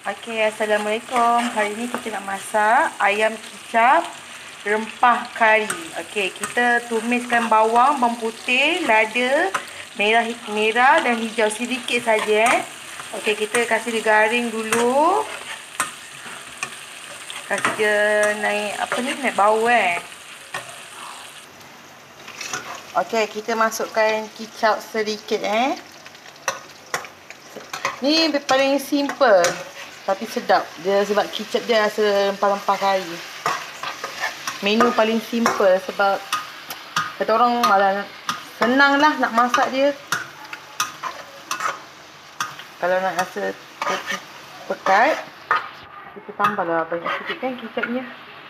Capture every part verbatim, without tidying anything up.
Okey, Assalamualaikum. Hari ni kita nak masak ayam kicap rempah kari. Okey, kita tumiskan bawang, bawang putih, lada, merah merah dan hijau sedikit saja eh. Okey, kita kasih dia garing dulu. Kasih dia naik apa ni? Naik bau eh. Okey, kita masukkan kicap sedikit eh. Ni paling simple tapi sedap. Dia sebab kicap dia rasa rempah-rempah kari. Menu paling simple sebab kata orang malah senang lah nak masak dia. Kalau nak rasa pekat, kita tambahlah banyak sikit kan kicapnya.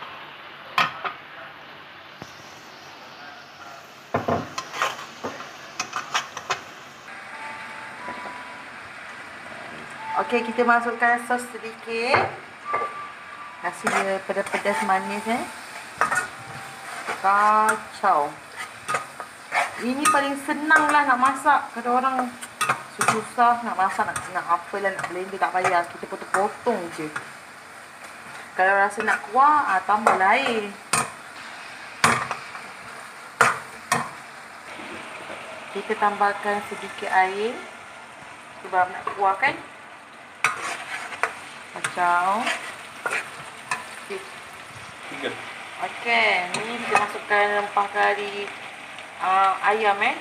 Okey, kita masukkan sos sedikit. Kasih dia pedas-pedas manis eh. Kacau. Ini paling senang lah nak masak. Kata orang susah nak masak, nak, nak apa lah, nak blender tak payah. Kita potong-potong je. Kalau rasa nak kuah, ah, tambahlah air. Kita tambahkan sedikit air. Sebab nak kuah kan. Kacau. Tiga. Okey, ni kita masukkan rempah kari uh, ayam eh.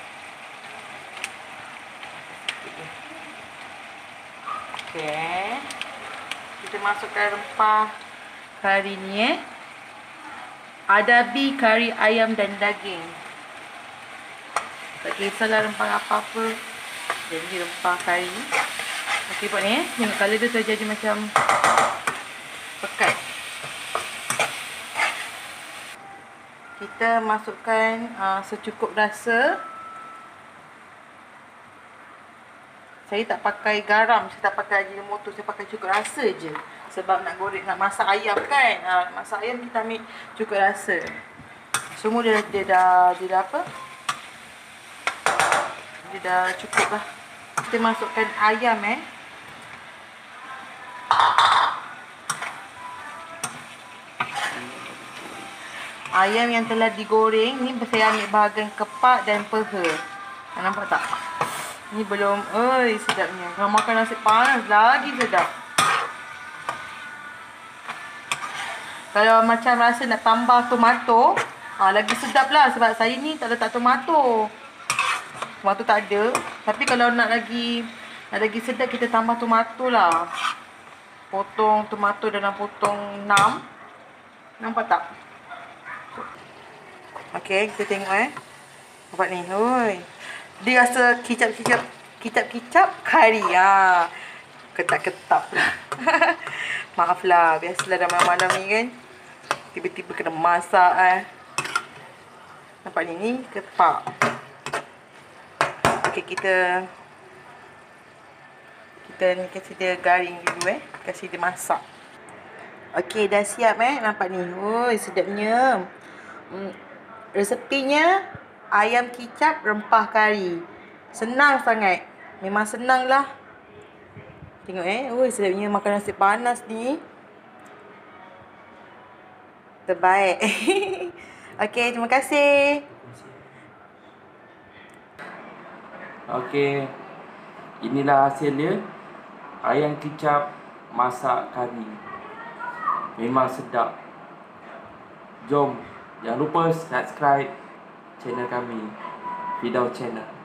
Okey. Kita masukkan rempah kari ni eh. Adabi kari ayam dan daging. Tak kisahlah rempah apa-apa. Jadi rempah kari. Okey, buat ni eh. Tengok colour dia terjadi macam pekat. Kita masukkan uh, secukup rasa. Saya tak pakai garam, saya tak pakai ajinomoto, saya pakai cukup rasa je. Sebab nak goreng, nak masak ayam kan. Uh, masak ayam kita ambil cukup rasa. Semua dia, dia dah dia dah apa? Dia dah cukup lah. Kita masukkan ayam eh. Ayam yang telah digoreng ni saya ambil bahagian kepak dan peha. Nampak tak? Ni belum, oi sedapnya. Kalau makan nasi panas lagi sedap. Kalau macam rasa nak tambah tomato, ah lagi sedap lah sebab saya ni tak letak tomato. Tomato tak ada. Tapi kalau nak lagi nak lagi sedap, kita tambah tomato lah. Potong tomato dalam potong enam. Nampak tak? Okey, kita tengok eh. Nampak ni. Oi. Dia rasa kicap-kicap kicap-kicap kari. Ha. Ketak-ketak pula. Maaflah, biasalah dah malam-malam ni kan. Tiba-tiba kena masak eh. Nampak ni ni kepak. Okey, kita kita ni kasih dia garing dulu eh. Kasih dia masak. Okey, dah siap eh. Nampak ni. Oi, sedapnya. Hmm. Resepinya ayam kicap rempah kari. Senang sangat. Memang senang lah. Tengok eh. Ui, sedapnya makan nasi panas ni. Terbaik. Okey, terima kasih. Okey. Inilah hasil dia. Ayam kicap masak kari. Memang sedap. Jom. Jangan lupa subscribe channel kami, Firdaus Channel.